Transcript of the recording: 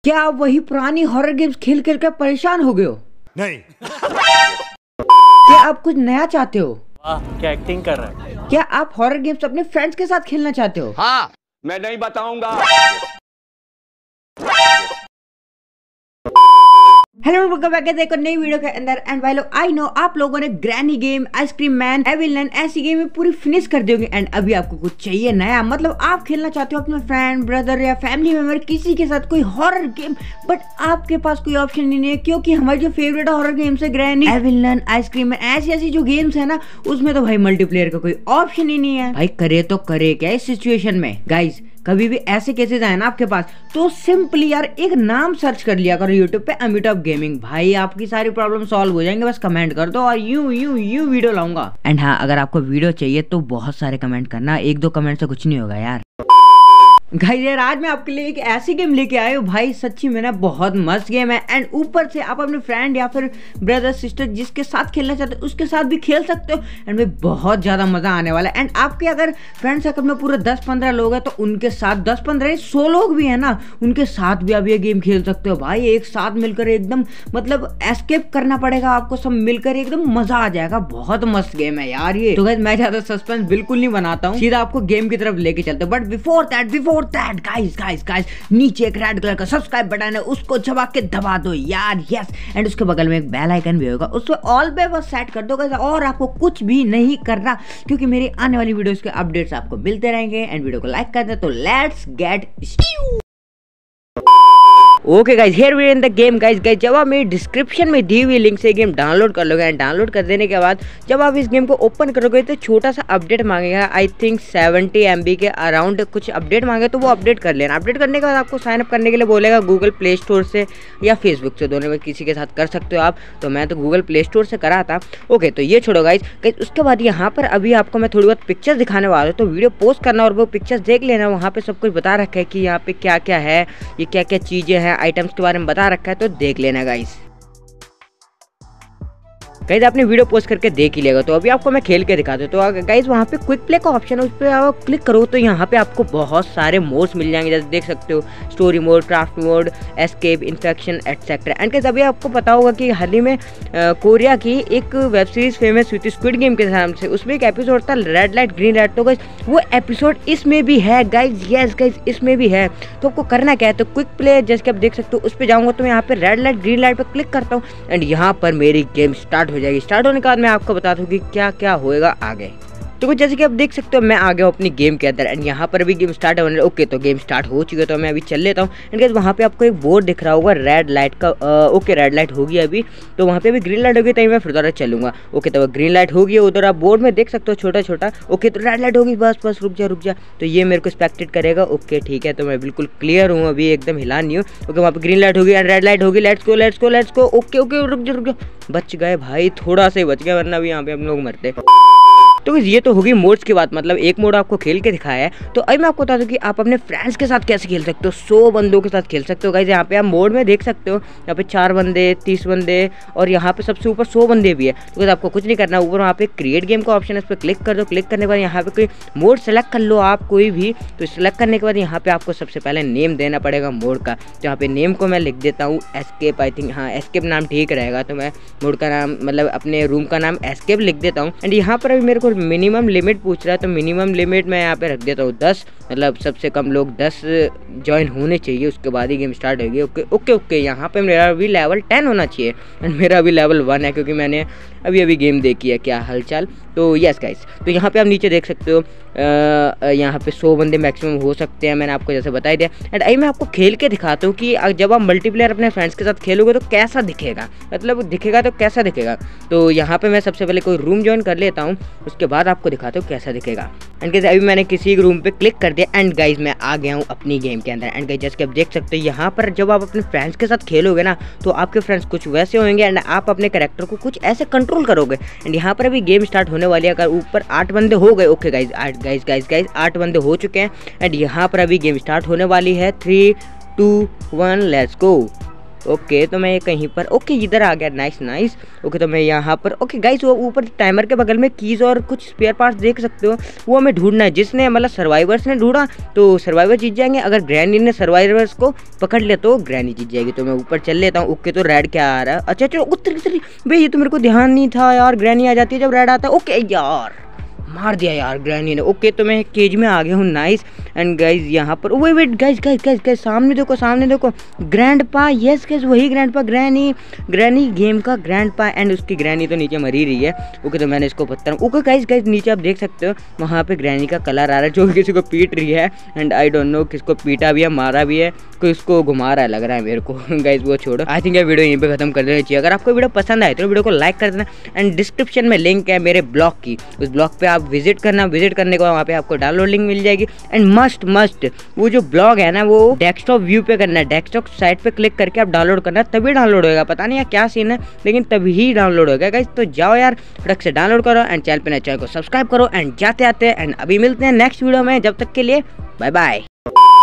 क्या आप वही पुरानी हॉरर गेम्स खेल खेल कर परेशान हो गए हो? नहीं। क्या आप कुछ नया चाहते हो? वाह, क्या एक्टिंग कर रहा है। क्या आप हॉरर गेम्स अपने फ्रेंड्स के साथ खेलना चाहते हो? हाँ, मैं नहीं बताऊंगा। हेलो वेलकम बैक एक नई वीडियो के अंदर। एंड भाई लोग, आई नो आप लोगों ने Granny game, ice cream man, Evil Nun ऐसी गेम में पूरी फिनिश कर दी होगी। एंड अभी आपको कुछ चाहिए नया, मतलब आप खेलना चाहते हो अपने फ्रेंड, ब्रदर या फैमिली मेंबर किसी के साथ कोई हॉरर गेम, बट आपके पास कोई ऑप्शन नहीं है क्योंकि हमारी जो फेवरेट हॉरर गेम्स है ग्रैनी, एविलन, आइसक्रीम मैन, ऐसी जो गेम्स है ना, उसमें तो भाई मल्टीप्लेयर का कोई ऑप्शन ही नहीं है। भाई करे तो करे क्या इस सिचुएशन में? गाइज कभी भी ऐसे केसेस आए ना आपके पास, तो सिंपली यार एक नाम सर्च कर लिया करो यूट्यूब पे, अमिताभ गेमिंग। भाई आपकी सारी प्रॉब्लम सॉल्व हो जाएंगे, बस कमेंट कर दो और यूं वीडियो लाऊंगा। एंड हाँ, अगर आपको वीडियो चाहिए तो बहुत सारे कमेंट करना, एक दो कमेंट से कुछ नहीं होगा यार। गाइस यार, आज मैं आपके लिए एक ऐसी गेम लेके आया हूँ भाई, सच्ची में ना बहुत मस्त गेम है। एंड ऊपर से आप अपने फ्रेंड या फिर ब्रदर सिस्टर जिसके साथ खेलना चाहते हो उसके साथ भी खेल सकते हो। एंड भाई बहुत ज्यादा मजा आने वाला है। एंड आपके अगर फ्रेंड सर्कल में पूरे 10-15 लोग हैं तो उनके साथ 10-15 100 लोग भी है ना, उनके साथ भी आप ये गेम खेल सकते हो भाई। एक साथ मिलकर एकदम मतलब एस्केप करना पड़ेगा आपको, सब मिलकर एकदम मजा आ जाएगा। बहुत मस्त गेम है यार ये। तो गाइस मैं ज्यादा सस्पेंस बिल्कुल नहीं बनाता हूँ, सीधा आपको गेम की तरफ लेके चलते हैं। बट बिफोर दैट गाइस नीचे एक रेड कलर का सब्सक्राइब बटन है, उसको दबा के दबा दो यार, यस। एंड उसके बगल में एक बेल आइकन भी होगा, उसको ऑल पे बस सेट कर दो गाइस। और आपको कुछ भी नहीं करना क्योंकि मेरी आने वाली वीडियोस के अपडेट्स आपको मिलते रहेंगे। एंड वीडियो को लाइक कर दे। तो let's get started. Okay guys, here we are in the game. Guys जब आप मेरी डिस्क्रिप्शन में दी हुई लिंक से गेम डाउनलोड कर लोगे, एंड डाउनलोड कर देने के बाद जब आप इस गेम को ओपन करोगे तो छोटा सा अपडेट मांगेगा। आई थिंक 70 MB के अराउंड कुछ अपडेट मांगे, तो वो अपडेट कर लेना। अपडेट करने के बाद आपको साइन अप करने के लिए बोलेगा गूगल प्ले स्टोर से या फेसबुक से, दोनों में किसी के साथ कर सकते हो आप। तो मैं तो गूगल प्ले स्टोर से करा था। ओके, तो ये छोड़ो गाइज। उसके बाद यहाँ पर अभी आपको मैं थोड़ी बहुत पिक्चर्स दिखाने वाला हूँ, तो वीडियो पोस्ट करना और वो पिक्चर्स देख लेना। वहाँ पे सब कुछ बता रखा है कि यहाँ पे क्या क्या है, ये क्या क्या चीज़ें हैं, आइटम्स के बारे में बता रखा है, तो देख लेना गाइस। गाइस आपने वीडियो पोस्ट करके देख ही लेगा। तो अभी आपको मैं खेल के दिखाता हूँ। तो गाइस वहाँ पे क्विक प्ले का ऑप्शन है, उस पर आप क्लिक करो तो यहाँ पे आपको बहुत सारे मोड्स मिल जाएंगे, जैसे देख सकते हो story mode, craft mode, escape, infection etcetera. And guys अभी आपको पता होगा कि हाल ही में कोरिया की एक वेब सीरीज फेमस हुई थी स्क्विड गेम के नाम से, उसमें एक एपिसोड था रेड लाइट ग्रीन लाइट। तो गाइस वो एपिसोड इसमें भी है गाइस, यस गाइस इसमें भी है। तो आपको करना क्या है, तो क्विक प्ले जैसे कि आप देख सकते हो उस पर जाऊँगा तो मैं यहाँ पे रेड लाइट ग्रीन लाइट पर क्लिक करता हूँ एंड यहाँ पर मेरी गेम स्टार्ट हो जाएगी। स्टार्ट होने के बाद मैं आपको बता दूं कि क्या क्या होएगा आगे। तो जैसे कि आप देख सकते हो मैं आ गया हूँ अपनी गेम के अंदर एंड यहाँ पर भी गेम स्टार्ट होने। ओके, तो गेम स्टार्ट हो चुकी है, तो मैं अभी चल लेता हूँ। एंड गाइस वहाँ पे आपको एक बोर्ड दिख रहा होगा रेड लाइट का। ओके, रेड लाइट होगी अभी, तो वहाँ पे भी ग्रीन लाइट होगी, तभी मैं फिर दोबारा चलूंगा। ओके, तो ग्रीन लाइट होगी, उधर आप बोर्ड में देख सकते हो छोटा छोटा। ओके, तो रेड लाइट होगी, बस रुक जा। तो ये मेरे को स्पेक्टेट करेगा। ओके ठीक है, तो मैं बिल्कुल क्लियर हूँ, अभी एकदम हिला नहीं हूँ। ओके, वहाँ पे ग्रीन लाइट होगी एंड रेड लाइट होगी। Let's go. ओके, रुक जा। बच गए भाई, थोड़ा सा ही बच गया, वरना भी यहाँ पे हम लोग मरते। तो ये तो होगी मोड्स की बात, मतलब एक मोड आपको खेल के दिखाया है। तो अभी मैं आपको बता दूं कि आप अपने फ्रेंड्स के साथ कैसे खेल सकते हो, 100 बंदों के साथ खेल सकते हो गाइस। यहाँ पे आप मोड में देख सकते हो, यहाँ पे 4 बंदे, 30 बंदे और यहाँ पे सबसे ऊपर 100 बंदे भी है। तो गाइस आपको कुछ नहीं करना, ऊपर वहाँ पे क्रिएट गेम का ऑप्शन है, इस पर क्लिक कर दो। क्लिक करने के बाद यहाँ पे कोई मोड सेलेक्ट कर लो आप, कोई भी। तो सेलेक्ट करने के बाद यहाँ पे आपको सबसे पहले नेम देना पड़ेगा मोड का। तो यहाँ पे नेम को मैं लिख देता हूँ एस्केप। आई थिंक हाँ, एस्केप नाम ठीक रहेगा। तो मैं मोड का नाम, मतलब अपने रूम का नाम एस्केप लिख देता हूँ। एंड यहाँ पर अभी मेरे को मिनिमम लिमिट पूछ रहा है, तो मिनिमम लिमिट मैं यहाँ पे रख देता हूँ 10, मतलब सबसे कम लोग 10 ज्वाइन होने चाहिए, उसके बाद ही गेम स्टार्ट होगी। ओके, यहाँ पे मेरा अभी लेवल 10 होना चाहिए एंड मेरा अभी लेवल 1 है क्योंकि मैंने अभी गेम देखी है। क्या हालचाल? तो यस गाइस, तो यहाँ पे आप नीचे देख सकते हो यहाँ पे 100 बंदे मैक्सिमम हो सकते हैं, मैंने आपको जैसे बता दिया। एंड आई मैं आपको खेल के दिखाता हूँ कि जब आप मल्टीप्लेयर अपने फ्रेंड्स के साथ खेलोगे तो कैसा दिखेगा, मतलब दिखेगा तो कैसा दिखेगा। तो यहाँ पे मैं सबसे पहले कोई रूम ज्वाइन कर लेता हूँ, उसके बाद आपको दिखाता हूँ कैसा दिखेगा। एंड गाइस अभी मैंने किसी रूम पे क्लिक कर दिया एंड गाइस मैं आ गया हूँ अपनी गेम के अंदर। एंड गाइस जैसे कि आप देख सकते हो यहाँ पर जब आप अपने फ्रेंड्स के साथ खेलोगे ना, तो आपके फ्रेंड्स कुछ वैसे होंगे एंड आप अपने कैरेक्टर को कुछ ऐसे कंट्रोल करोगे। एंड यहाँ पर अभी गेम स्टार्ट होने वाली है। अगर ऊपर 8 बंदे हो गए, ओके गाइस 8 बंदे हो चुके हैं एंड यहाँ पर अभी गेम स्टार्ट होने वाली है। 3, 2, 1 लेट्स गो। ओके तो मैं कहीं पर ओके इधर आ गया, नाइस नाइस। ओके तो मैं यहाँ पर ओके गाइस वो ऊपर टाइमर के बगल में कीज और कुछ स्पेयर पार्ट्स देख सकते हो, वो हमें ढूंढना है। जिसने मतलब सर्वाइवर्स ने ढूंढा तो सर्वाइवर जीत जाएंगे, अगर ग्रैनी ने सर्वाइवर्स को पकड़ लिया तो ग्रैनी जीत जाएगी। तो मैं ऊपर चल लेता हूँ। ओके तो रेड क्या आ रहा है, अच्छा चलो उतर भाई, ये तो मेरे को ध्यान नहीं था यार, ग्रैनी आ जाती है जब रेड आता है। ओके यार मार दिया यार ग्रैनी ने। ओके तो मैं केज में आ गया हूँ, नाइस। एंड गाइज यहाँ पर wait guys guys guys guys सामने देखो ग्रैंडपा, यस गाइज वही ग्रैंडपा, ग्रैनी गेम का ग्रैंडपा। एंड उसकी ग्रैनी तो नीचे मरी रही है। ओके तो मैंने इसको पत्थर ओके गाइज गाइज नीचे आप देख सकते हो वहाँ पे ग्रैनी का कलर आ रहा है जो किसी को पीट रही है। एंड आई डोंट नो किसको पीटा भी है, मारा भी है, कोई उसको घुमा रहा है लग रहा है मेरे को। गाइज वो छोड़ो, आई थिंक ये वीडियो यहीं पे खत्म कर देना चाहिए। अगर आपको वीडियो पसंद आए तो वीडियो को लाइक कर देना। एंड डिस्क्रिप्शन में लिंक है मेरे ब्लॉग की, उस ब्लॉग पे आप विजिट करना, विजिट करने के बाद वहाँ पे आपको डाउनलोड लिंक मिल जाएगी। एंड मस्ट वो जो ब्लॉग है ना वो डेस्कटॉप व्यू पे करना है, डेस्कटॉप साइट पे क्लिक करके आप डाउनलोड करना, तभी डाउनलोड होगा। पता नहीं यार क्या सीन है लेकिन तभी डाउनलोड होगा गाइस। तो जाओ यार फटक से डाउनलोड करो एंड चैनल को सब्सक्राइब करो। एंड जाते आते एंड अभी मिलते हैं नेक्स्ट वीडियो में, जब तक के लिए बाय बाय।